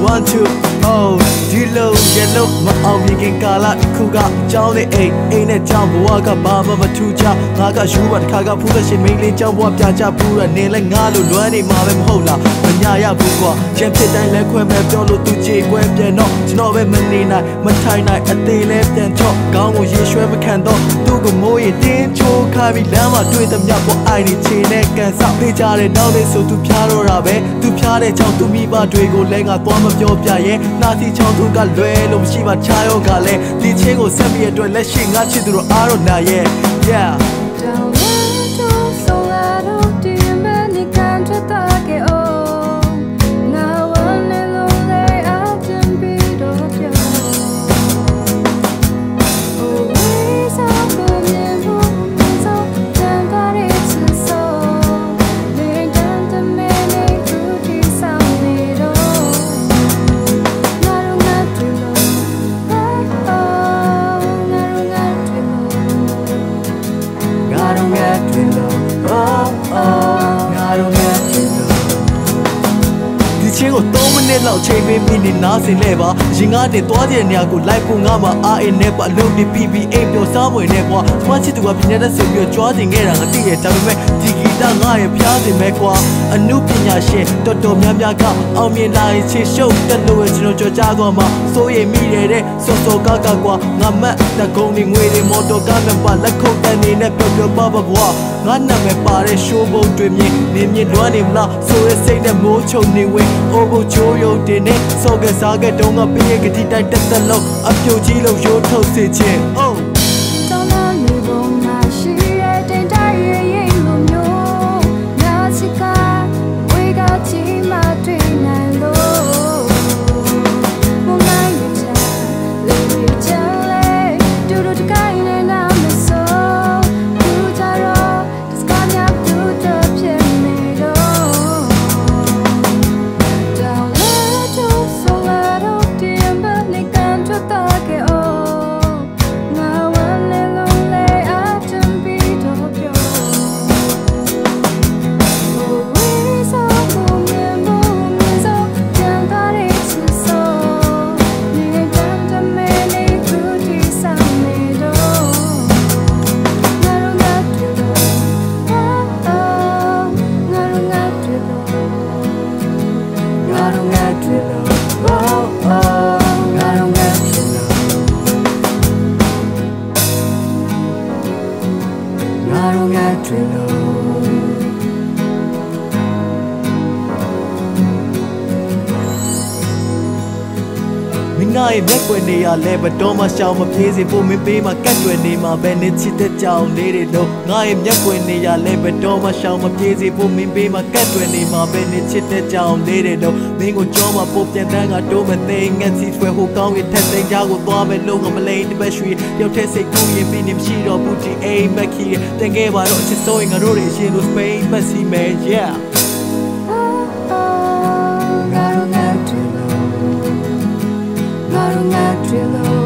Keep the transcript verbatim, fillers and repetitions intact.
one two oh Dilo yellow maအောင်မြင်ကာလတစ်ခုကကြောင်းနဲ့အိမ်အိမ်နဲ့ကြောင်းဘဝကဘာမှမထူးခြားငါကယူပါတစ်ခါကဖူးသက်ရှင်မိန်းလေးကြောင်းဘဝပြချဖူးရနေလဲငါလိုလွမ်းနေမှာပဲမဟုတ်လားမညာရဘူးကွာချမ်းဖြစ်တိုင်းလဲခွဲမဲ့ပြောလို့သူကြေကွဲပြန်တော့ကျွန်တော်ပဲမနေနိုင်မထိုင်နိုင်အသေးလဲပြန်ချော့ခေါင်းကိုရေရွှဲမခံတော့သူ့ကိုမိုးရင်တင်းချိုးခိုင်းပြီးလမ်းမှာတွေ့သမျှပေါ်အိုင်နေချေနဲ့ကန်ဆောက်ပေးကြတဲ့နောက်လေးဆိုသူဖျားတော့တာပဲသူဖျားတဲ့ချောင်းသူမိဘတွေကိုလဲငါသွားမပြောပြရဲနှာစီချောင်းသူကလွဲလို့မရှိပါချာရောကလည်းဒီချင်းကိုဆက်ပြီးအတွက်လက်ရှိငါချစ်သူတို့အားတော့နာရဲ့ yeah Don't let us so let us do you many can't talk it all now one lonely out and be of you always up for me so then that it's so they don't the many good is out it all not not to love I don't get to love oh oh I don't get to love ဒီချင်းကိုသုံးမိနစ်လောက်ချိန်ပေးပြီးနေနားစင်လဲပါရင်ကားတင်သွားတဲ့နေရာကိုလိုက်ဖို့ငါမှအားအင်းနဲ့ပါအလုပ်ပြီးပြီးပြီးအိမ်ပြောစားမွေနဲ့ကွာစမချစ်သူကပြင်းတဲ့ဆိုပြီးကြွားတင်ခဲ့တာငါသိရဒါပေမဲ့ဒီဂီတငါရဲ့ဖျားစင်မဲ့ကွာအနုပညာရှင်တော်တော်များများကအောင်မြင်လာရင်ချေရှုပ်တက်လို့ကျွန်တော်ကြော်ကြသွားမှာစိုးရိမ်မိရတဲ့စောစောကကကွာငါမတ်တကုံနေငွေတွေမော်တော်ကားနဲ့ပါလက်ခုပ်တန်းနေနဲ့ပျော်ပျော်ပါပါကွာငါနာမည်ပါတဲ့ရှိုးဘုံတွေမြင်မြင်မြင်လွမ်းနေမလားဆိုရဲစိတ်နဲ့မိုးချုံနေဝင်အိုးဘုံချိုးရုံတင်နေစောကစားကတုံးကပြည့်ကတိတိုင်းတက်တက်လုံးအပြိုကြီးလုံးရိုးထုတ်စေခြင်း oh တောင်းလာနေပုံမှာရှိတဲ့တင်တိုင်းရဲ့ရင်လိုမျိုးငါချစ်ကဝေကချီမတွေ့နိုင်လို့မနိုင်ရချာလေးရချာလေးတူတူတကိုင်းနဲ့နာမဆိုသူကြတော့ဒီစကားများသူတို့ဖြစ်နေတော့ Don't let you so let us dear but they can't talk it all now one lonely out and be of you always up for me so then that it's so they don't the many good is out me though I don't get to love oh oh I don't get to love I don't get to love oh oh I don't get to love I don't get to love မင်းငါရဲ့မျက်ွယ်နေရလဲဘတော်မှရှောင်မပြေးစေဖို့မင်းပေးမှာကတ်ွယ်နေမှာပဲနေချစ်တဲ့ကြောင်လေးတွေလုံးငါရဲ့မျက်ွယ်နေရလဲဘတော်မှရှောင်မပြေးစေဖို့မင်းပေးမှာကတ်ွယ်နေမှာပဲနေချစ်တဲ့ကြောင်လေးတွေလုံးမင်းကိုကြောမှာပို့ပြန်တန်းကတိုးမသိငက်စီဆွဲဟိုကောင်းရဲ့ထက်သိမ်းကြကိုသွားမယ်လုံးကမလိန်တပတ်ရွှေတယောက်ထဲစိတ်ကူးရင်ပြီးနေမရှိတော့ဘူးဒီအိမ်မက်ခီတန်ခဲ့ပါတော့ချစ်စိုးရင်ငါတို့တွေအရှင်လို့စပိန်မက်ဆီမဲ yeah oh oh I don't get to love I don't get to love